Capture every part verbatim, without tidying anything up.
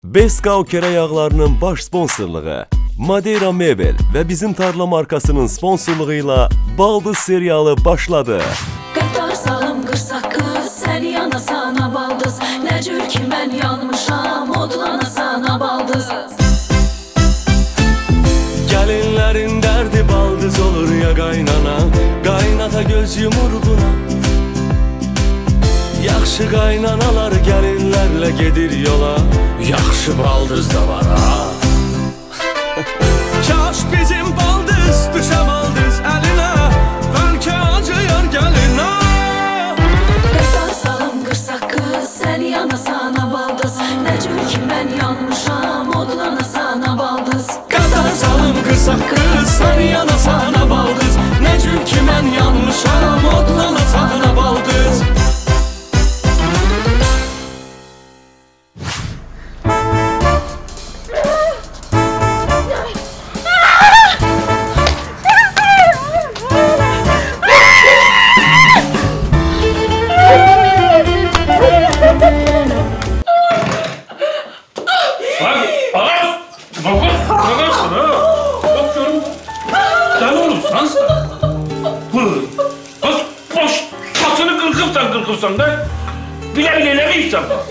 Beskau kərə yağlarının baş sponsorluğu, Madeira Mebel və Bizim Tarla markasının sponsorluğu ilə Baldız serialı başladı. Qatar salım qırsaqız, sən yana sana baldız, nə cür ki mən yanmışam, odlana sana baldız. Gəlinlərin dərdi baldız olur ya qaynana, qaynata göz yumur buna. Yaxşı qaynanalar gəlinlərlə gedir yola, yaxşı baldız da var ha. Kaş bizim baldız düşə baldız əlinə, bəlkə acıyar gəlinə. Qatar salım qırsaqız, sən yana sana baldız, nə cür ki mən yanmışam, odlana sana baldız. Qatar salım qırsaqız, sən yana sana baldız, nə cür ki mən yanmışam, odlana sana baldız. Bile bile ne yiyeceğim ben?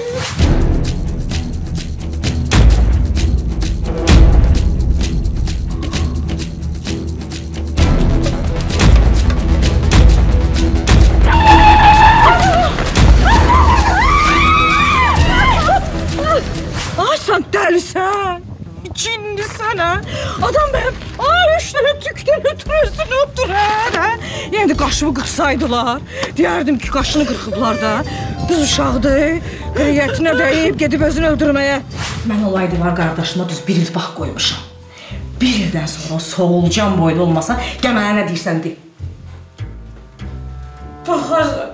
Ay sen delisen, cinlisən ha. Adam benim ay üstüne tükten ötürürsün öptür ha. Yani de qaşımı qırsaydılar, deyərdim ki qaşını qırxıblar da. Düz uşaqdır, qeyətinə deyib gedib özünü öldürməyə. Mən olaydılar qardaşıma düz bir il bax qoymuşam. Bir ildən sonra soğulcan boylu olmasa, gəl mənə nə deyirsən de. Baxarsan.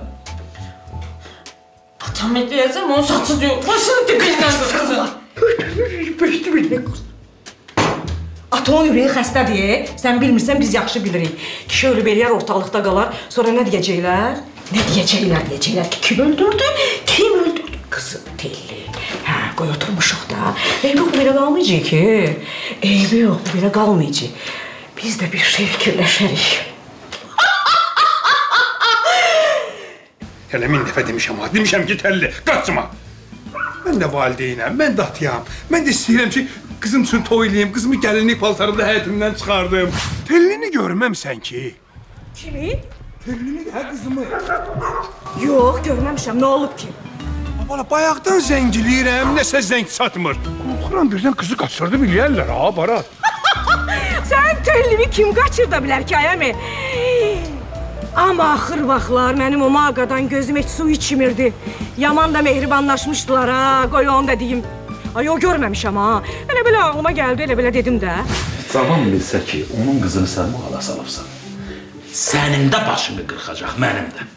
Atam edəyəcəm, onun saçı diyor. Başını dibindən qırxıblar. Beşdi bilinə qırxıblar. Atonun ürəyi xəstədir, sən bilmirsən, biz yaxşı bilirik. Kişi ölüb eləyər, ortalıqda qalar, sonra nə deyəcəklər? Nə deyəcəklər, deyəcəklər ki, kim öldürdü, kim öldürdü? Qızım, telli. Hə, qoy oturmuşuq da. Eybi yox, bu belə qalmayacaq ki. Eybi yox, bu belə qalmayacaq. Biz də bir şey fikirləşərik. Hələ min dəfə demişəm ha, demişəm ki, təlli, qaçma. Mən də valideynəm, mən də atıyam. Mən də istəyirəm ki, qızım üçün toylayayım, qızımı gəlinlik paltarında həyətimdən çıxardım. Tellini görməmsən ki. Kimi? Tellini də, hə qızımı. Yox, görməmişəm, nə olub ki? Bana bayaqdan zəngiliyirəm, nəsə zəng çatmır. Qorxuram birdən qızı qaçırdı biləyərlər ha, Barat. Sən tellini kim qaçırda bilər ki, ayəmi? Amma axır vaxtlar mənim o mağadan gözüm heç su içmirdi. Yaman da mehribanlaşmışdılar ha, qoy onu da deyim. Ay, o görməmişəm ha. Elə belə ağlıma gəldi, elə belə dedim də. Cavan bilsə ki, onun qızını sən mağala salıbsan. Sənin də başını qırxacaq, mənim də.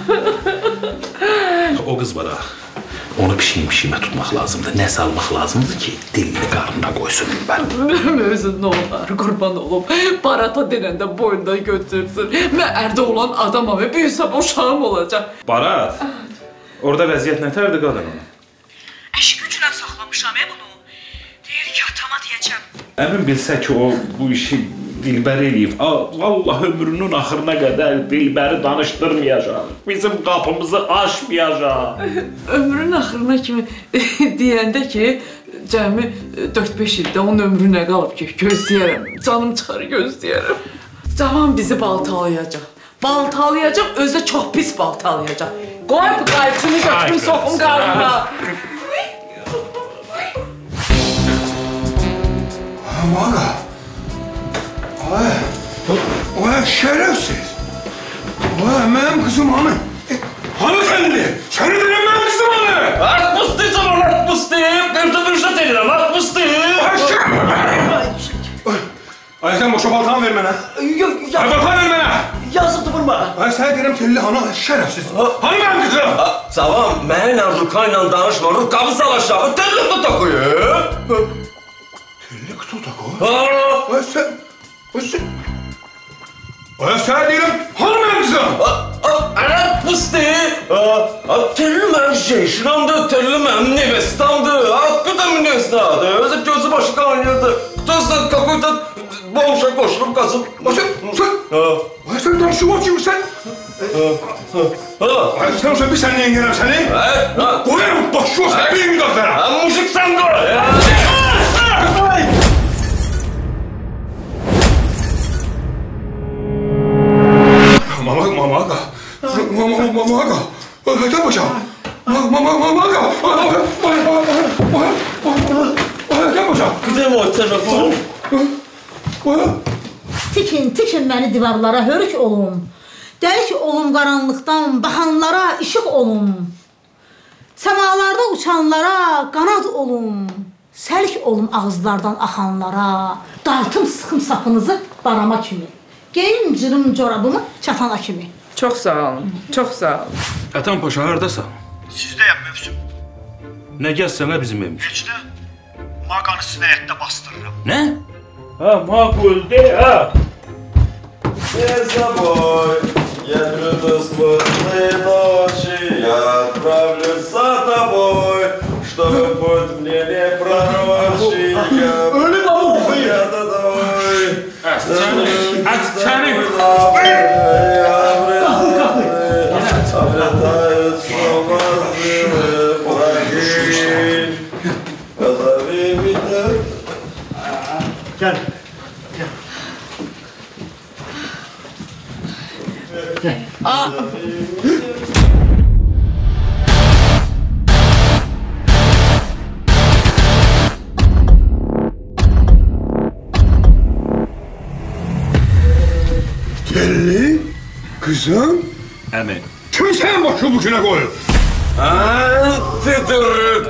O qız var ha, onu pişiyim-pişiyimə tutmaq lazımdır. Nə salmaq lazımdır ki, dilini qarnına qoysun mən. Özün nə olar, qurban olum. Barata denəndə boyunda götürsün. Mən ərdə olan adamam və büyüsəm uşağım olacaq. Barat, orada vəziyyət nətərdir qadın onu? Əşi güclə saxlamışam e bunu. Deyir ki, atama deyəcəm. Əmin bilsə ki, o bu işi Dilbər eləyib. Allah ömrünün axırına qədər Dilbəri danışdırmayacaq. Bizim qapımızı açmayacaq. Ömrün axırına kimi deyəndə ki, cəmi dörd-beş ildə onun ömrünə qalıb ki, gözləyərəm. Canım çıxar gözləyərəm. Cavan bizi baltalayacaq. Baltalayacaq, özü də çox pis baltalayacaq. Qoy bu qayçını götürün, soxun qarnına. Amaga. Ay, ay şerefsiz. Ay, mənim qızım hanı? E, hanı səndi? Səni deyəm mənim qızım hanı? Atmışdı canım, atmışdı. Börtü bürşət edirəm, atmışdı. Ay, şerefsiz. Ay, sən boşa baltanı ver mənə. Yox, yox. Ay, baltanı ver mənə. Yazıqdır vurma. Ay, sənə deyirəm telli hanı, şerefsiz. Hanı mənim qızım? Cavan, mənimlə Ruka ilə danışma. Rukamı sal aşağı, telli kutu takıyı. Telli kutu takı? Ay, sən... Ay, sən... Ay, sənə deyirəm, hanı mənim qızım? Atmışdı. Telli mənim şeyşinamdır, telli mənim nevestamdır. Hakkı da mı nevestam? saat. Özü gözü başı qaynayırdı. Tızla kakuyda boğuşa qoşulub qazıb. Sen, sen, ay sen danışıma kimsən? Ha. Ay sen olsa bir sen neyin yerəm səni? Ha. Koyarım başı olsa beyin qazlara. Ha, muşik sen dur. Mama, mama aga. Mama, mama aga. Hayda başa. Mama, mama, mama aga. Hayda başa. Gidelim o telefon. Tikin, tikin məni divarlara hörük olum. Dəlik olum qaranlıqdan, baxanlara işıq olum. Səmalarda uçanlara qanad olum. Səlik olum ağızlardan axanlara. Dartım sıxım sapınızı barama kimi. Geyim cırım corabımı çatana kimi. Çox sağ olun, çox sağ olun. Atan Paşa, haradasan? Sizdəyəm mövsüm. Nə gəlsənə bizim evimizə? Heç də maqanı sinəyətdə bastırıram. Nə? Ha, maqul de, ha. Не забой, я люблю смутные ночи, я отправлюсь за тобой, чтобы путь мне не пророчий. Я тобой. Askerim. Облетают снова враги. Позови меня. Gəl. Telli, kızım. Əmi. Kim sen başı bu güne koyup? Aa, titrük.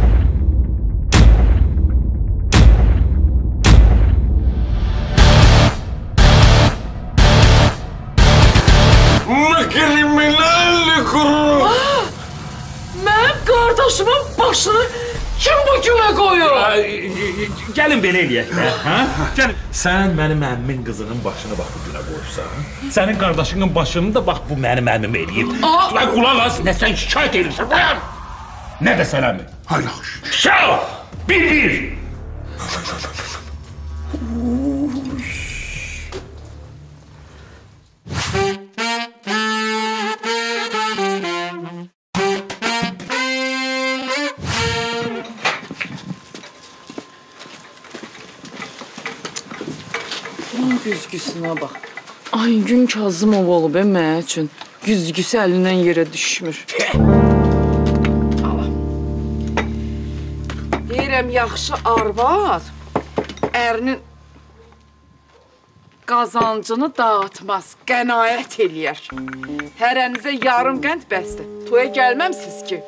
Kriminalli kuru. Mənim qardaşımın başını kim bu günə qoyur? Gəlin belə eləyək də, hə? Gəlin. Sən mənim əmmimin qızının başını bax bu günə qoyursan. Sənin qardaşının başını da bax bu mənim əmmim eləyib. Lan qulaq as, nə sən şikayət edirsən? Dayan! Nə desən əmi? Hay yaxşı. Şal! Bir, bir! Güzgüsünə bax. Aygün Kazımov olub e mənə üçün. Güzgüsü əlindən yerə düşmür. Deyirəm, yaxşı arvad ərinin qazancını dağıtmaz, qənaət eləyər. Hərənizə yarım qənd bəsdir. Toya gəlməmsiz ki.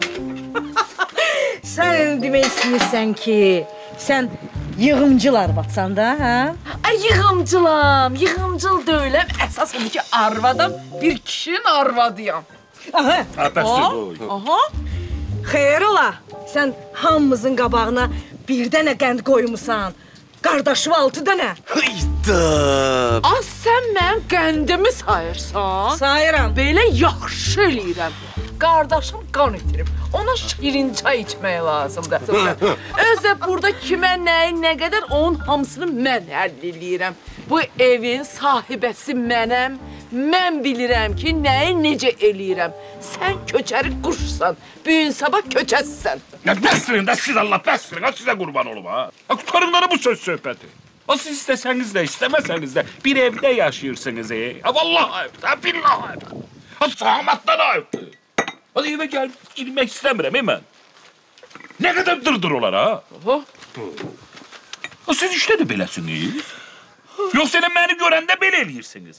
Sən demək istəyirsən ki, sən yığımcıl arvadsan da, hə? Ay, yığımcılam, yığımcıl deyiləm. Əsas odur ki, arvadam, bir kişinin arvadıyam. Aha, Ha, bəsdir bu. Aha. xeyr ola. Sən hamımızın qabağına bir dənə qənd qoymusan. Qardaşı altı dənə. Az sən mənim qəndimi sayırsan. Sayıram. Belə yaxşı eləyirəm. Qardaşım qan itirib. Ona şirin çay içmək lazımdır. Özə burada kimə nəyin nə qədər onun hamısını mən həll eləyirəm. Bu evin sahibəsi mənəm. Mən bilirəm ki, nəyi necə eləyirəm. Sən köçəri quşsan, büyün sabah köçəssən. Ya bəsdirin də siz Allah, bəsdirin. Ha, sizə qurban olum, ha. Ha, qutarın da bu söz söhbəti. Ha, siz istəsəniz də, istəməsəniz də bir evdə yaşayırsınız, e. Ha, vallahi ayıbdır, ha, billahi ayıbdır. Ha, sahamatdan ayıbdır. Ha, evə gəlib girmək istəmirəm, e, mən. Nə qədər dırdır olar, ha? Oho. Ha, siz işdə də beləsiniz. Yoxsa elə məni görəndə belə eləyirsiniz.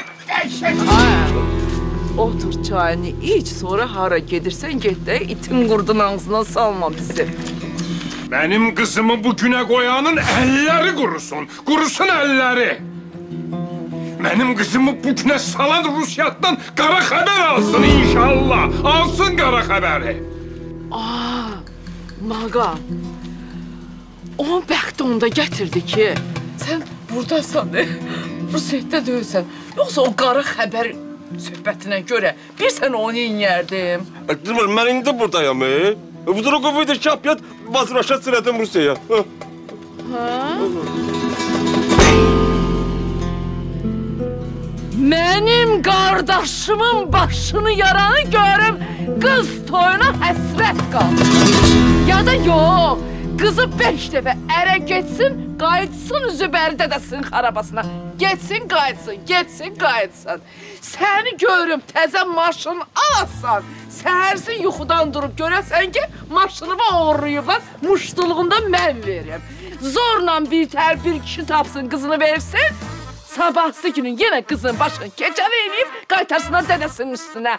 Otur çayını iç, sonra hara gedirsən get də itin qurdun ağzına salma bizi. Benim kızımı bu güne koyanın elleri kurusun. Kurusun elleri. Benim kızımı bu güne salan Rusya'dan kara haber alsın inşallah. Alsın kara haberi. Aa, mağa. Onun bəxti onda gətirdi ki, sən buradasan, e, Rusiyyətdə deyilsən. Yoxsa o qara xəbər söhbətinə görə bir sən onu inyərdim. Mən indi buradayım, e. В другу выдачи опять возвращаться рядом Rusiyaya. Mənim qardaşımın başını yaranı görüm, qız toyuna həsrət qalır. Ya da yox, qızı beş dəfə ərə getsin, qayıtsın Zübəri dədəsinin xarabasına. Getsin, qayıtsın, getsin, qayıtsın. Səni görüm, təzə maşın alasan, səhərsin yuxudan durub görəsən ki, maşınımı oğurlayıblar, muştuluğunda mən verim. Zorla bir tər bir kişi tapsın, qızını versin, sabahsı günün yenə qızın başını keçər eləyib, qaytarsınlar dədəsinin üstünə.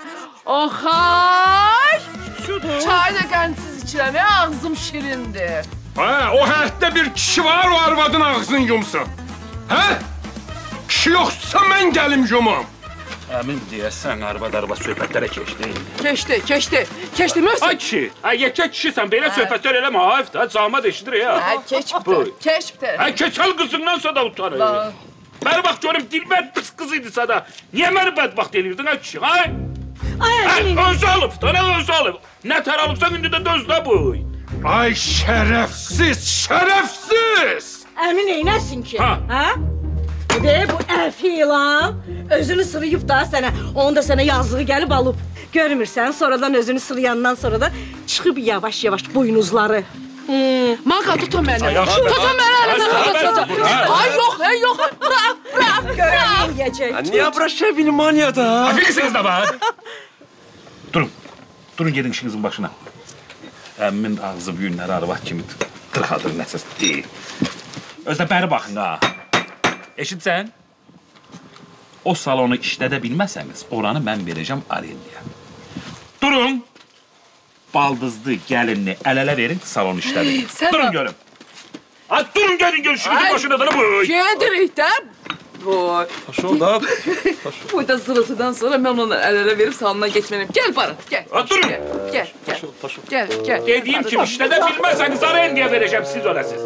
Oxay! Çay da qənsiz içirəm, ya, ağzım şirindir. Hə, o həyətdə bir kişi var, o arvadın ağzını yumsun. Hə? Kişi yoxsa mən gəlim yumum. Əmin deyəsən, arvad-arvad söhbətlərə keçdi. Keçdi, keçdi, keçdi, Möhsin. Ay kişi, hə, yekə kişisən, belə söhbətlər eləmə, hayf da, camad eşidir ya. Hə, keç bitər, keç bitər. Hə, keçəl qızından sonra da utanır. Məni bax görüm, dilbət pis qız idisə da, niyə məni bədbaxt eləyirdin, hə kişi, hə? Hə, özü alıb, dana özü alıb. Nə tər alıbsan, indi də dözlə bu. Ay şərəfsiz, şərəfsiz! Əmin neynəsin ki? Ha? Hə? De, bu əfi ilan özünü sırıyıb da sənə, onun da sənə yazlığı gəlib alıb. Görmürsən, sonradan özünü sırıyandan sonra da çıxıb yavaş-yavaş buynuzları. Maka, tutun məni. Tutun məni əlimdən. Ay, yox, hey, yox. Bırak, bırak, görəm yiyəcək. Не обращай внимания da. Afilisiniz də var. Durun, durun gedin işinizin başına. Əmmin ağzı bu günləri arvad kimi qırxadır nəsə deyil. Özdə bəri baxın ha. Eşitsən? O salonu işlədə bilməsəniz, oranı mən verəcəm arendaya. Durun. Baldızlı gəlinini əl-ələ verin, salon işlədir. Durun görün. Ha, durun gelin görün işinizin başına da bu. Gedirik də. Vay. Пошел, да? Bu da zırıltıdan sonra mən onu əl-ələ verib salona geçmeliyim. Gel Barat, gel. Ha, durun. Gel, gel, gel. Gel, gel. Dediğim kimi işlədə bilməsəniz arendaya verəcəm, siz öyləsiz.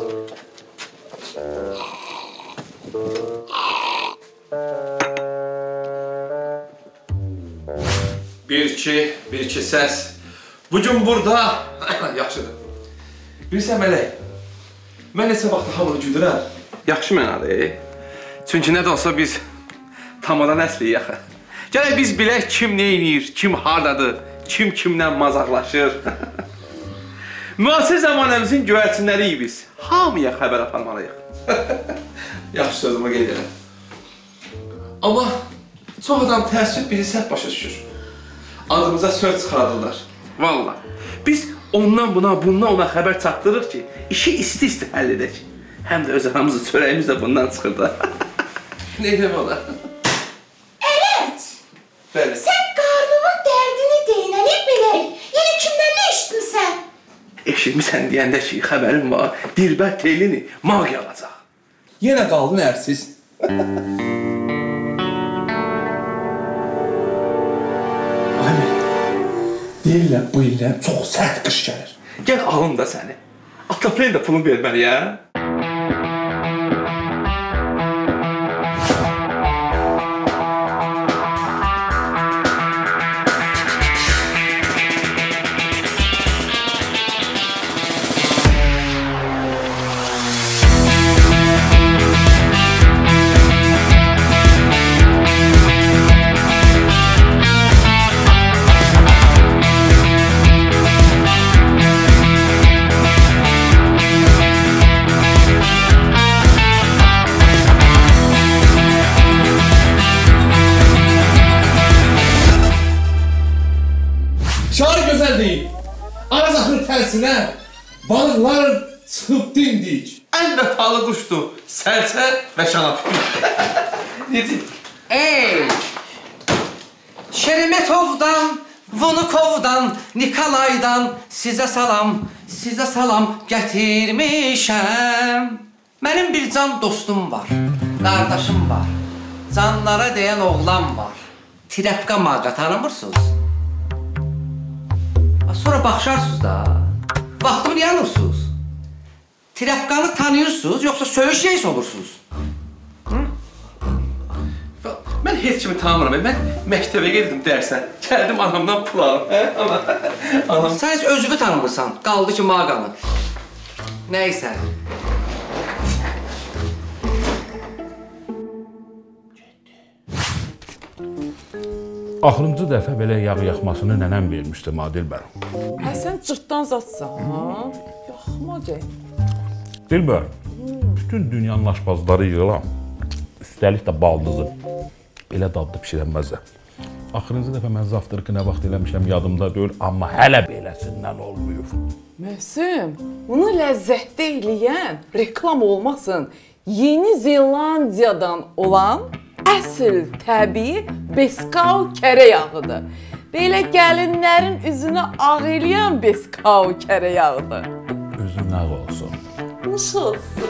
Bir iki, bir iki səs. Bugün burada... Yaxşıdır. Bilirsən Mələk, mən neçə vaxtı hamını güdürəm. Yaxşı mənadır. Çünki nə də olsa biz tamadan əsliyik axı. Gələk biz bilək kim nə edir, kim hardadır, kim kimlə mazaqlaşır. Müasir zamanımızın göyərçinləriyik biz. Hamıya xəbər aparmalıyıq. Yaxşı sözümü qeyd edirəm. Amma çox adam təəssüf bizi səhv başa düşür. Adımıza söz çıxardırlar. Vallahi. Biz ondan buna, bundan ona xəbər çatdırırıq ki, işi isti-isti həll edək. Həm də öz aramızı, çörəyimiz də bundan çıxır da. Neydim ola? Evet. Bəli. Sen karnımın derdini değinelip bilək. Yine kimden ne içtin sen? Eşitmisən deyəndə ki, xəbərim var, Dilbər Teylini magiya alacaq. Yenə qaldın ərsiz. Abi, deyirlər bu ildən çox sərt qış gəlir. Gəl alın da səni. Ataplen də pulun verməli, ya. Balıqlar çıxıb dimdik. Ən vəfalı quşdur. Sərçə və şanap. Necə? Ey! Şeremetov'dan, Vnukov'dan, Nikolay'dan sizə salam, sizə salam gətirmişəm. Mənim bir can dostum var, qardaşım var, canlara deyən oğlan var. Tirəpqa maqa tanımırsınız? Sonra baxışarsınız da. Vaxtımı niyə alırsınız? Tirəpqanı tanıyırsınız, yoxsa söyüş yeyiz olursunuz? Mən heç kimi tanımıram. Mən məktəbə gedirdim dərsə. Gəldim anamdan pul alım. Hə? Ana. Anam. Sən heç özünü tanımırsan. Qaldı ki, mağanı. Nəysə. Axırıncı dəfə belə yağ yaxmasını nənəm vermişdi Dilbər. Hə, sən cırtdan zatsan, ha? Yaxma gəl. Dilbər, bütün dünyanın aşpazları yığılam. Üstəlik də baldızı. Elə dadlı pişirənməzlər. Axırıncı dəfə mən zaftarıqı nə vaxt eləmişəm yadımda deyil, amma hələ beləsindən olmuyor. Məhsum, bunu ləzzətli eləyən reklam olmasın. Yeni Zelandiyadan olan əsl təbii beskau kərə yağıdır. Belə gəlinlərin üzünü ağ eləyən beskau kərə yağıdır. Üzün ağ olsun. Nuş olsun.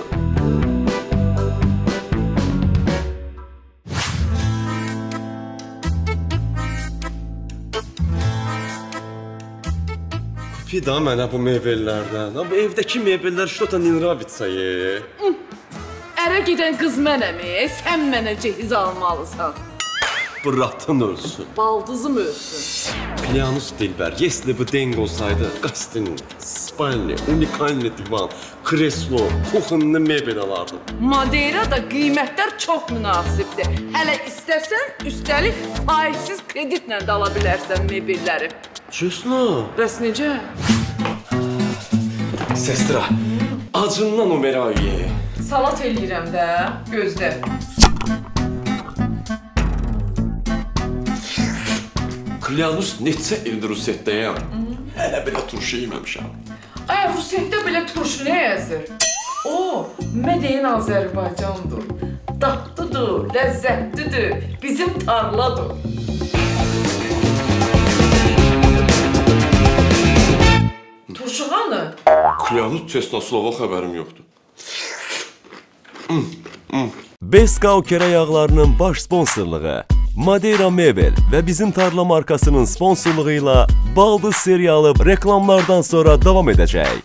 Kupi da mənə bu mebellərdən. Amma evdəki mebellər что-то не нравится. Ərə gedən qız mənəm, sən mənə cehiz almalısan. Bıratın ölsün. Baldızım ölsün. Клянусь, Dilber, если бы деньги olsaydı, гостиный, спальня, уникальный divan, kreslo, kuxunlu mebel alardım. Madeirada qiymətlər çox münasibdir. Hələ istəsən, üstəlik faizsiz kreditlə də ala bilərsən mebelləri. Честно? Bəs necə? Sestra, acından Umerayı. Salat eləyirəm də, gözlə. Клянусь, neçə ildir Rusetdəyəm. Hələ belə turşu yeməmişəm. Ay, Rusetdə belə turşu nə yazır? O, Mədeyin Azərbaycandır. Dadlıdır, ləzzətlidir, bizim tarladır. Turşu hanı? Клянусь, çesna slova xəbərim yoxdur. Beskau kərə yağlarının baş sponsorluğu Madeira Mebel və bizim tarla markasının sponsorluğu ilə Baldız serialı reklamlardan sonra davam edəcək.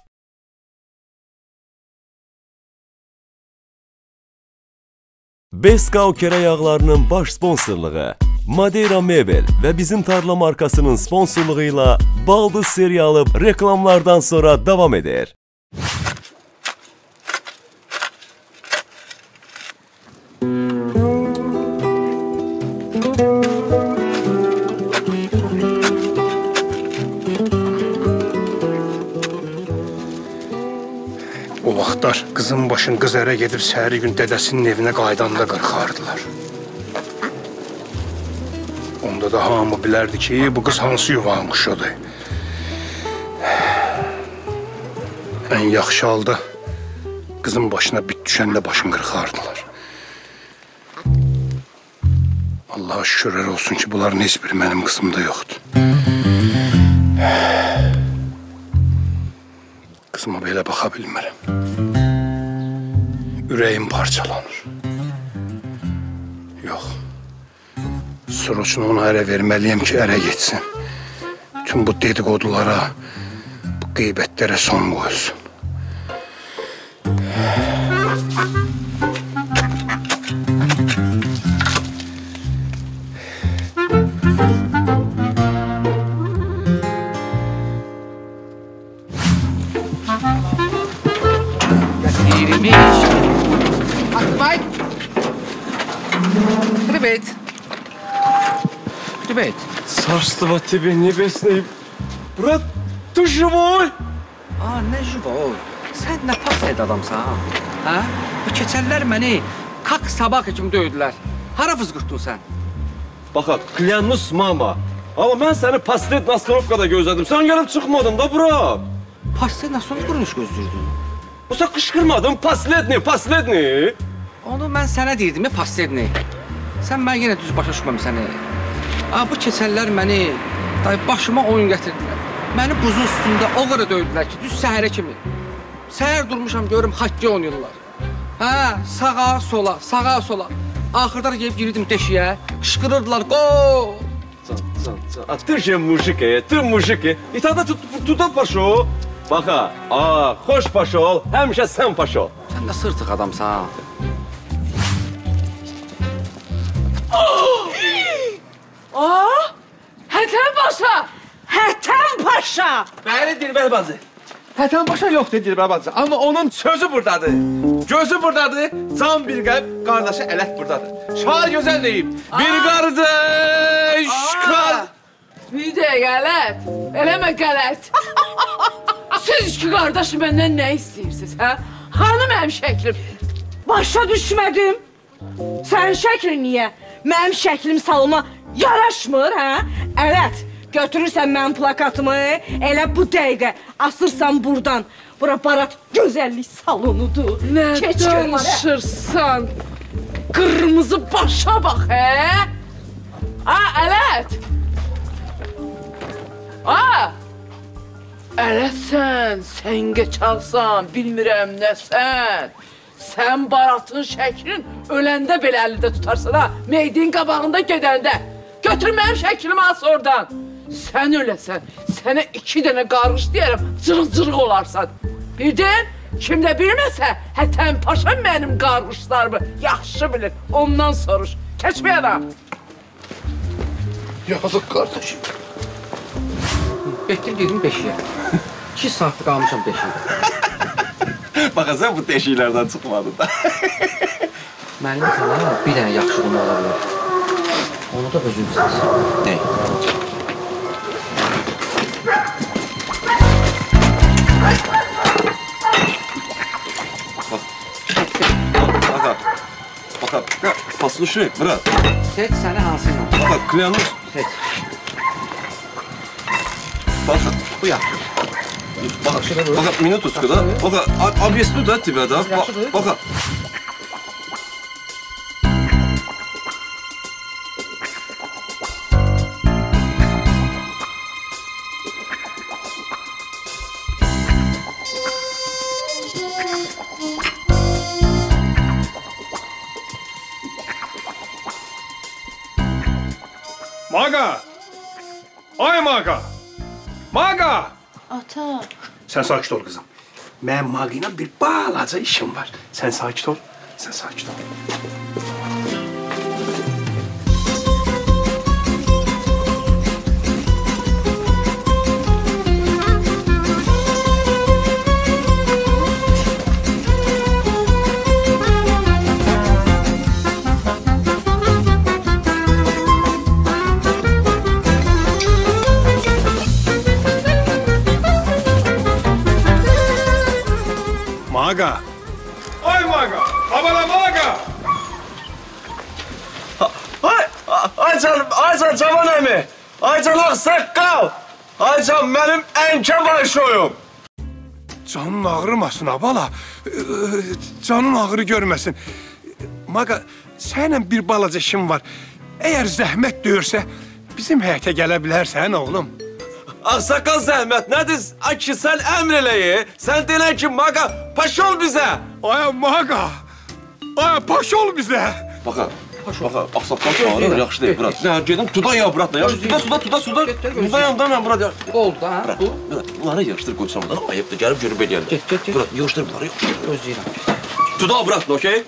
Beskau kərə yağlarının baş sponsorluğu Madeira Mebel və bizim tarla markasının sponsorluğu ilə Baldız serialı reklamlardan sonra davam edir. O vaxtlar qızın başın qız ərə gedib səhəri gün dədəsinin evinə qaydanda qırxardılar. Onda da hamı bilərdi ki, bu qız hansı yuvanın quşudur. Ən yaxşı halda qızın başına bit düşəndə başını qırxardılar. Allaha şükürlər olsun ki, bunların heç biri mənim qızımda yoxdur. Qızıma belə baxa bilmirəm. Ürəyim parçalanır. Yox. Soroçunu ona ərə verməliyəm ki, ərə getsin. Tüm bu dedikodulara, bu qeybətlərə son qoyulsun. Привет. Привет. Царство тебе небесное. Брат, ты живой? Aa, nə живой? Sən nə pased adamsan? Hə? Bu keçənlər məni kak sabah kimi döydülər. Hara fızqırtdın sən? Baxa, клянусь mama. Amma mən səni paslet Nastarovkada gözlədim. Sən gəlib çıxmadın da bura. Paslet Nastarovka quruluş gözləyirdin. Bu sən qışqırmadın, pasletni, pasletni. Onu mən sənə deyirdim, pasletni. Sən mən yenə düz başa düşməmsən. Aa, bu keçənlər məni day başıma oyun gətirdilər. Məni buzun üstündə o qədər döydülər ki, düz səhərə kimi. Səhər durmuşam, görüm hokkey oynayırlar. Hə, sağa, sola, sağa, sola. Axırda gəlib girdim deşiyə, qışqırırdılar, qol! Can, can, can. A ty же mujik, ty mujik. I tada tuda пошел. Baxa, a, xoş пошел, həmişə sən пошел. Sən də sırtıq adamsan. Oh! Aa, Hətən Paşa! Hətən Paşa! Bəli, Dilbər bacı. Hətən Paşa yoxdur Dilbər bacı, amma onun sözü buradadır. Gözü buradadır, can bir qəlb, qardaşı ələt buradadır. Şair gözəl deyib, bir qardaş, qar... Bir də qələt, eləmə qələt. Siz iki qardaş məndən nə istəyirsiniz, hə? Hanı mənim şəklim? Başa düşmədim. Sənin şəklin niyə? Mənim şəklim salona yaraşmır, hə? Ələt, götürürsən mənim plakatımı, elə bu dəqiqə asırsan buradan. Bura barat gözəllik salonudur. Nə danışırsan? Qırmızı başa bax, hə? Ha, Ələt! Ha! Ələtsən, səngə çalsan, bilmirəm nəsən. Sən baratın şəklin öləndə belə əlində tutarsan ha, meydin qabağında gedəndə. Götür mənim şəklimi as oradan. Sən öləsən, sənə iki dənə qarış deyərəm, cırıq-cırıq olarsan. Bildin? Kim də bilməsə, Hətən Paşa mənim qarışlarımı yaxşı bilir. Ondan soruş. Keç bir yana. Yazıq qardaşım. Getdim dedim beşiyə. İki saatdır qalmışam beşiyə. Baxasan bu deşiklərdən çıxmadı da. Mənim sənə bir dənə yaxşı qonu ola bilər. Onu da özün bilirsən. Nə? Baxa, baxa, послушай, брат. Seç səni hansıyla? Baxa, клянусь. Seç. Baxa, bu yaxşı. Baxa, baxa, minutочку, да? Baxa, объясню, да, тебя, да? Baxa. Maga! Ay Maga! Maga! Ata. Sen sakit ol kızım. Mənim Maga'yla bir balaca işim var. Sen sakit ol, sen sakit ol. Maga! Ay Maga! Abala Maga! Ay, ay canım, ay can cavan əmi. Ay can ağsaqqal. Ay can mənim ənkə başoyum. Canın ağrımasın abala. Canın ağrı görməsin. Maga, səninlə bir balaca işim var. Əgər zəhmət döyürsə, bizim həyətə gələ bilərsən oğlum. Ağsaqqal zəhmət nədir? Ay ki, sən əmr eləyi. Sən deyilən ki, Maga, paş ol bizə. Ay Maga, ay paş ol bizə. Baxa, baxa, ağsaqqal çağırır, yaxşı deyil, brat. Nə, gedim, tuda ya, brat, yaxşı. Tuda, suda, tuda, suda. Tuda yandan mən, brat, yaxşı. Oldu da, ha? Brat, brat, bunları yığışdır, qoçamadan, ayıbdır, gəlib görüb eləyərlər. Get, get, get. Brat, yığışdır bunları, yığışdır. Özləyirəm. Tuda, brat, okey?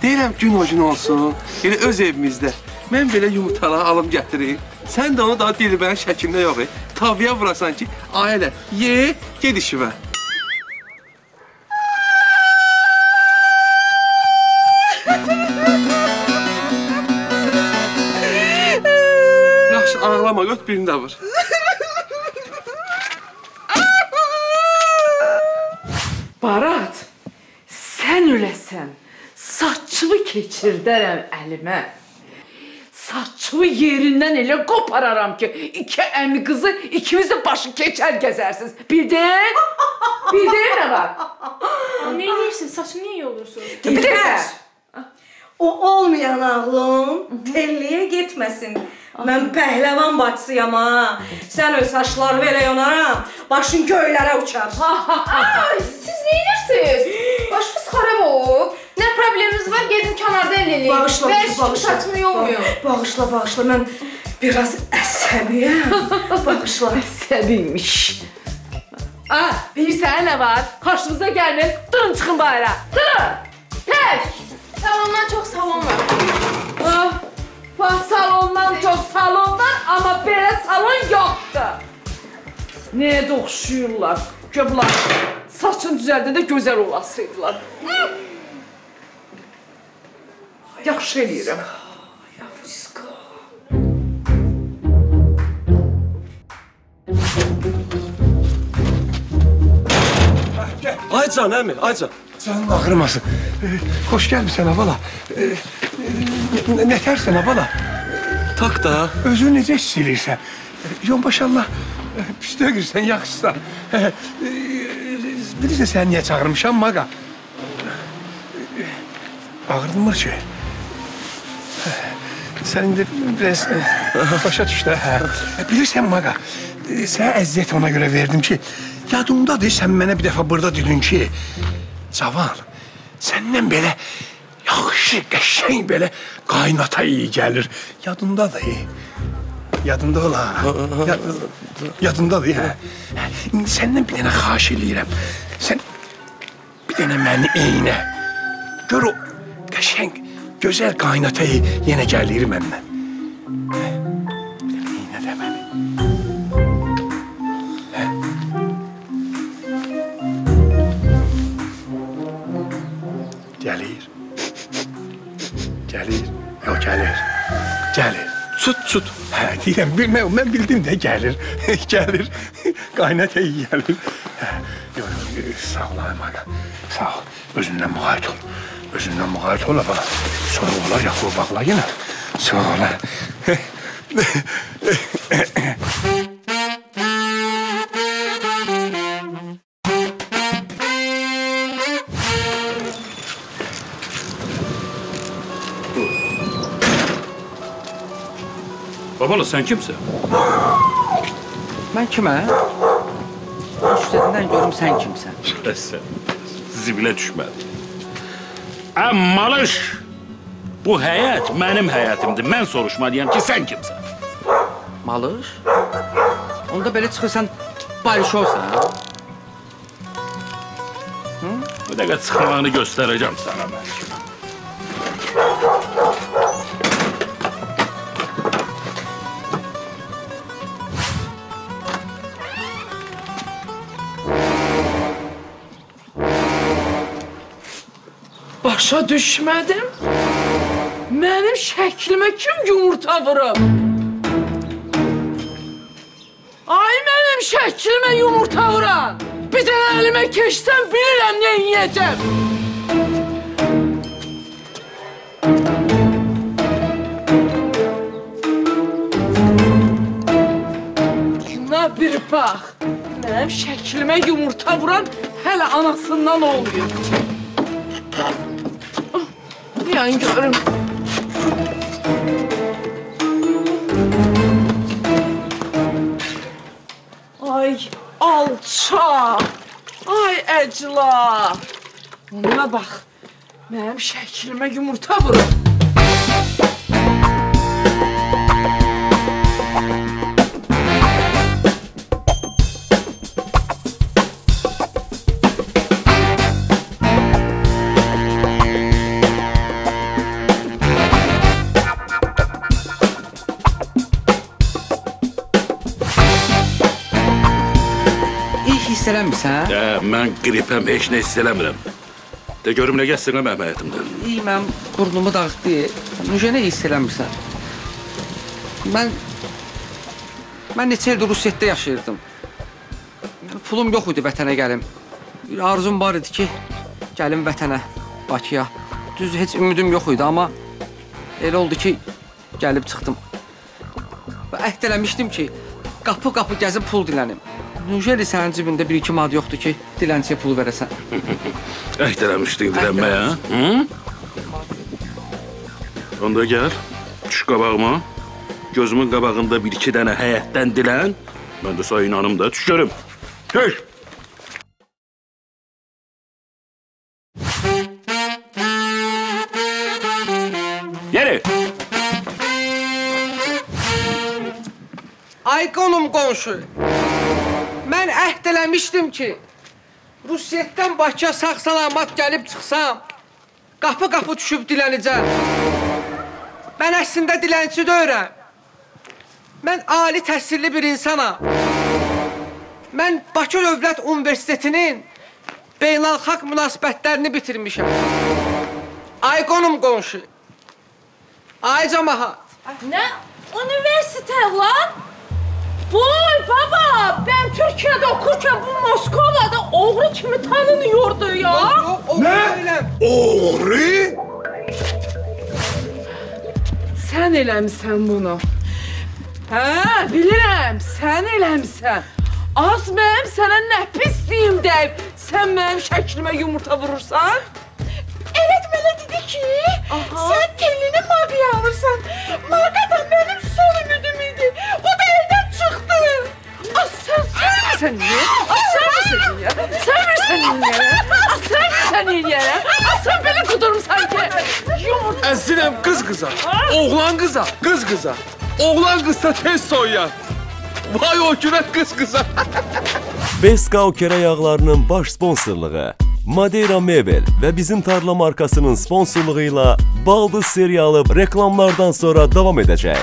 Deyirəm gün o gün olsun. Yəni öz evimizdə. Mən belə yumurtaları alım gətirim. Sən də onu daha dilbərin şəklində yox. Tavaya vurasan ki, ailə, ye, ged işimə. Yaxşı, ağlama, göt birini də vur. Barat, sən öləsən, saçımı keçirdərəm əlimə. Saçımı yerindən elə qopararam ki, iki əmi qızı ikimiz də başı keçər gəzərsiniz. Bildin? Bildin nə var? Ne edirsin? Saçın niye yolursun? Dilbər, o olmayan ağlım telliyə getməsin. Mən pəhləvan bacısıyam ha. Sən öz saçları belə yonaram, başın göylərə uçar. Ay, siz ne edirsiniz? Başınız xarab olub. Ne probleminiz var? Gedin kənarda eləyin. Bağışla, Ben bağışla. saçımı yolmuyor. Bağışla, bağışla. Mən biraz əsəbiyəm. Bağışla. Əsəbiymiş. Ah, bilirsən nə var? Qarşınıza gəlməyin, durun çıxın bayra. Durun! Pək! Salondan çok salon var. Ah, bax, salondan çox salon var, amma belə salon yoxdur. Nəyə də oxşuyurlar? Göblar, saçın düzəldə də gözəl olasıydılar. Yaxşı eləyirəm. Ay can, əmi, ay can. Canın ağrımasın. Ee, hoş gəlmisən abala. Ee, e, nə tərsən abala? Tak da. Özünü necə hiss edirsən? Yon maşallah, pis deyirsən, yaxşısan. E, e, bilirsən səni niyə çağırmışam maqa? Ağrıdınmır ki. Sən indi biraz e, başa düşdü, hə. Bilirsən maqa, e, sənə əziyyət ona görə verdim ki, yadımdadır, sən mənə bir dəfə burada dedin ki, cavan, səndən belə yaxşı, qəşəng belə qaynata iyi gəlir. Yadındadır. Yadında ola. Yad, yadındadır, hə. İndi səndən bir dənə xahiş eləyirəm. Sən bir dənə məni eynə. Gör o qəşəng, gözəl qaynata yenə gəlir məndən. Bir dənə eynə də məni. Gəlir. Gəlir. Yox, gəlir. Gəlir. Çut, çut. Hə, deyirəm, mən, mən bildim də gəlir. Gəlir. Qaynata iyi gəlir. Hə, yox, yox, sağ ol, Aymaqa. Sağ ol. Özündən müğayət ol. Özündən müğayət ol, bana. Sonra olar, yaxı o bağla yenə. Sağ ol, hə. Babala sen kimsin? Mən kimə? Üstədindən görüm sən kimsən. Sen zibile düşmedi. Am malış. Bu həyat mənim həyatımdır. Mən soruşmalıyam ki sen kimsən? Malış? Onda belə çıxırsan, barışovsan. Bu dəqiqə çıxmağını göstərəcəm sana mən. Başa düşmədim. Mənim şəklimə kim yumurta vurub? Ay mənim şəklimə yumurta vuran! Bir dənə əlimə keçsən bilirəm nə yiyəcəm. Buna bir bax. Mənim şəklimə yumurta vuran hələ anasından olmuyor. Yani görüm. Ay alça. Ay əcla. Ona bax. Mənim şəklimə yumurta vurur. hiss eləmirsən? Hə, mən qripəm, heç nə hiss eləmirəm. De görüm nə gəlsin mənim həyatımdan. İyi, mən burnumu dağıtdı. Necə nə hiss eləmirsən? Mən... Mən neçə ildir Rusiyyətdə yaşayırdım. Pulum yox idi vətənə gəlim. Bir arzum var idi ki, gəlim vətənə, Bakıya. Düz heç ümidim yox idi, amma elə oldu ki, gəlib çıxdım. Və əhd eləmişdim ki, qapı-qapı gəzib pul dilənim. Necə elə sənin cibində bir iki mad yoxdur ki, dilənçiyə pul verəsən? Əhd eləmişdin dilənməyə, hə? Onda gəl, düş qabağıma. Gözümün qabağında bir iki dənə həyətdən dilən. Mən də sana inanım da, düş görüm. Düş! Yeri! Ay qonum qonşu, mən əhd eləmişdim ki, Rusiyyətdən Bakıya sağ-salamat gəlib çıxsam, qapı-qapı düşüb dilənəcəm. Mən əslində dilənçi deyirəm. Mən ali təhsilli bir insanam. Mən Bakı Dövlət Universitetinin beynəlxalq münasibətlərini bitirmişəm. Ay qonum qonşu, ay cəmahat. Nə? Üniversite lan? Vay baba, ben Türkiye'de okurken bu Moskova'da oğru kimi tanınıyordu ya. Ne? Oğru? Sen eləmsən bunu. Hə, bilirəm, sən eləmsən. Az mənim sənə nə pisliyim deyib, sən mənim şəklimə yumurta vurursan? Evet, belə dedi ki, sen telini Maga'ya alırsan. Maga da benim son ümidim idi. O da evden çıktı. Az sen sevmirsən niye? Az sevmirsən niye? Sevmirsən niye? Az sevmirsən niye? Az sen belə qudurmsan ki. Yumurta... Əziləm qız qıza, oğlan qıza, qız qıza. Oğlan qızsa tez soyar. Vay o günə qız qıza. Beskau kere yağlarının baş sponsorluğu, Madeira Mebel ve bizim tarla markasının sponsorluğuyla Baldız serialı reklamlardan sonra devam edecek.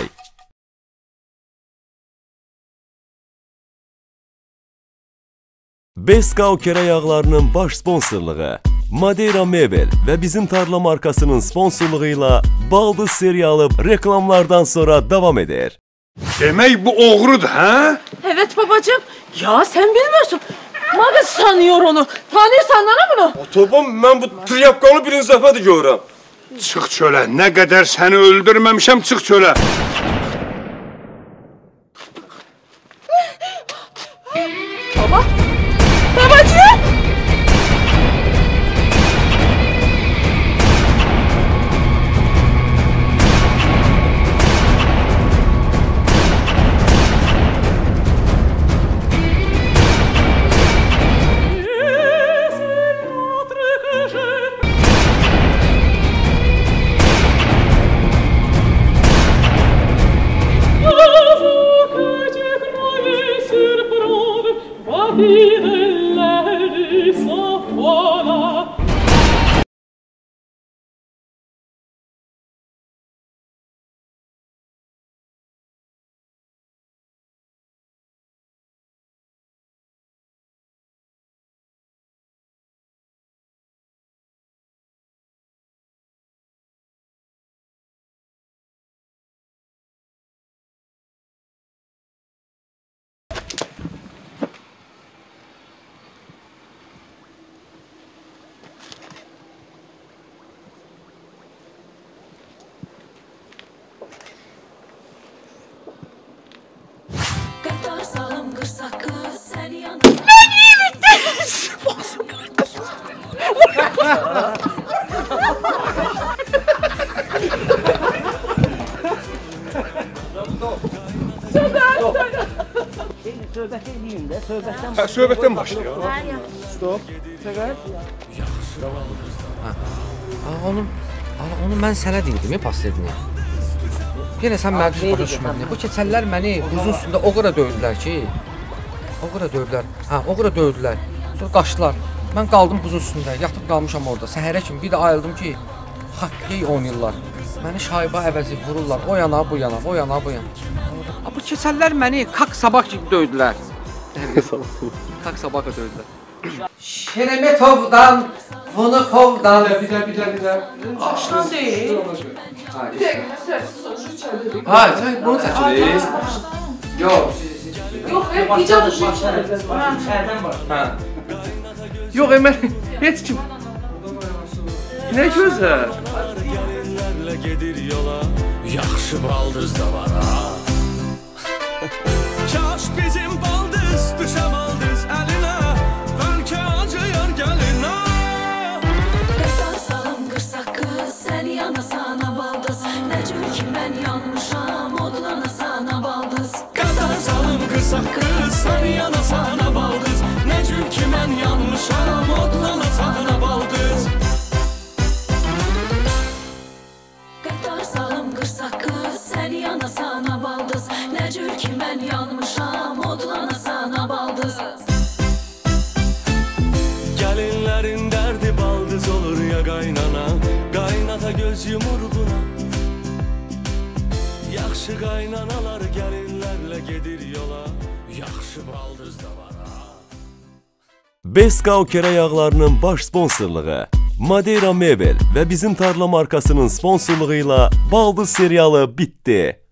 Beskau kere yağlarının baş sponsorluğu, Madeira Mebel ve bizim tarla markasının sponsorluğuyla Baldız serialı reklamlardan sonra devam eder. Demek bu oğrudur, ha? Evet babacığım. Ya sen bilmiyorsun. Maga sanıyor onu. Tanıyorsan ana bunu. Otobam, ben bu triyapkanı birinci dəfədir görürəm. Çıx çölə, nə qədər səni öldürməmişəm, çıx çölə. Baba. Babacığım. Söhbət edeyim də, söhbətdən başlayalım. Söhbətdən başlayalım. Stop. Səqət. Onu, onu mən sənə deyirdim, pasledini. Yenə sən məni düz başa düşmədin. Bu keçəllər məni buzun üstündə o qədər dövdülər ki, o qədər dövdülər, hə, o qədər dövdülər. Sonra qaçdılar. Mən qaldım buzun üstündə, yatıb qalmışam orada. Səhərə kimi bir də ayıldım ki, xokkey oynayırlar. Məni şayba əvəzi vururlar, o yana, bu yana, o yana, bu yana. Bu keçəllər məni kak sabah kimi döydülər. Tak sabah döydülər. Şeremetov'dan, Vunukov'dan. Bir də, bir də, bir də. Başdan deyil. Ha, Bir dəqiqə, sərsiz olsun içəridir. Ha, sən bunu çəkilir. Yox, siz Yox, hep icad işi İçərdən başlayın. Ha. Yox, mən heç kim. Nə gözəl. Gəlinlərlə gedir yola, yaxşı baldız da var ha. Kaş bizim baldız düşə baldız əlinə, bəlkə acıyar gəlinə. Qırdar salım qırsak qız, sən yana sana baldız. Nə cür ki mən yanmışam, odlana sana baldız. Qırdar salım qırsak qız, sən yana sana baldız. Nə cür ki mən yanmışam, odlana sana baldız. Qırdar salım qırsak qız, sən yana sana baldız. Nə cür ki mən yanmışam, odlana sana baldız. Gəlinlərin dərdi baldız olur ya qaynana, qaynata göz yumur buna. Yaxşı qaynanalar gəlinlərlə gedir yola, yaxşı baldız da var ha. Beskau kərə yağlarının baş sponsorluğu Madeira Mebel və bizim tarla markasının sponsorluğu ilə Baldız serialı bitdi.